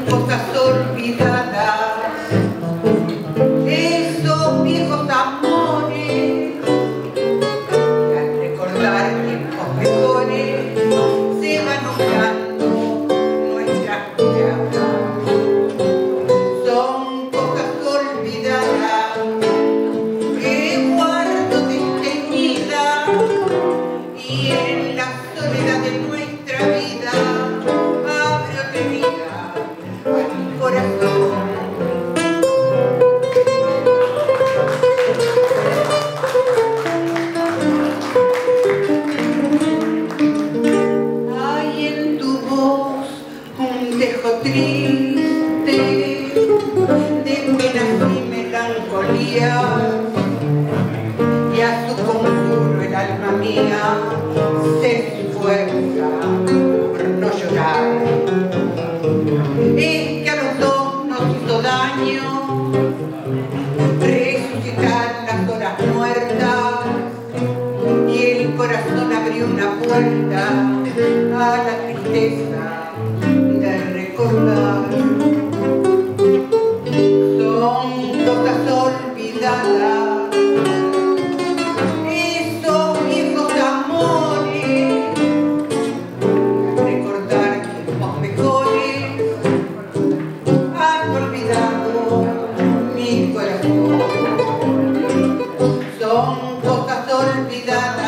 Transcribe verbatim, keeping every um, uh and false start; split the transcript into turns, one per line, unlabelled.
cosas olvidadas, esos viejos amores que al recordar tiempos mejores se van nublando nuestras miradas. Son cosas olvidadas que guardo desteñidas y en la soledad de nuestra vida abre otra herida a mi corazón. Hay en tu voz un dejo triste de penas y melancolía, y a su conjuro el alma mía se esfuerza por no llorar. Es que a los dos nos hizo daño resucitar las horas muertas, y el corazón abrió una puerta a la tristeza de recordar. Son cosas olvidadas, esos viejos amores, al recordar tiempos mejores han olvidado mi corazón. Son cosas olvidadas.